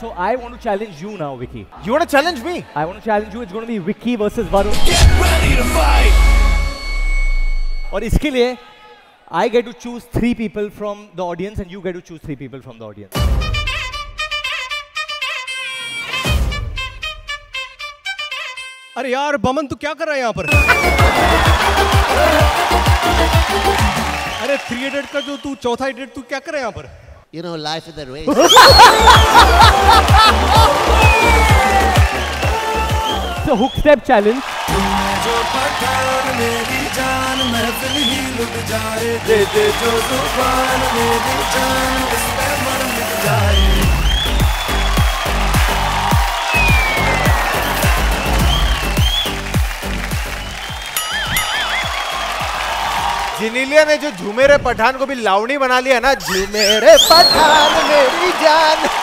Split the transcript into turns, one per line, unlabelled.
So I want to challenge you now, Vicky.
You want to challenge me?
I want to challenge you. It's going to be Vicky versus Varun.
Get ready to fight!
और इसके लिए I get to choose 3 people from the audience and you get to choose 3 people from the audience.
अरे यार बमन तू क्या कर रहा है यहाँ पर? अरे 3 इडियट का जो तू चौथा इडियट तू क्या कर रहा है यहाँ पर?
You know, life is a race.
It's a hook step challenge.
जो पठान मेरी जान महफिल ही लुट जाए, दे दे जो जुबान मेरी जान इस पे मर मिट जाए।
जिनीलिया ने जो झूमेरे पठान को भी लावणी बना लिया ना, झूमेरे पठान मेरी जान।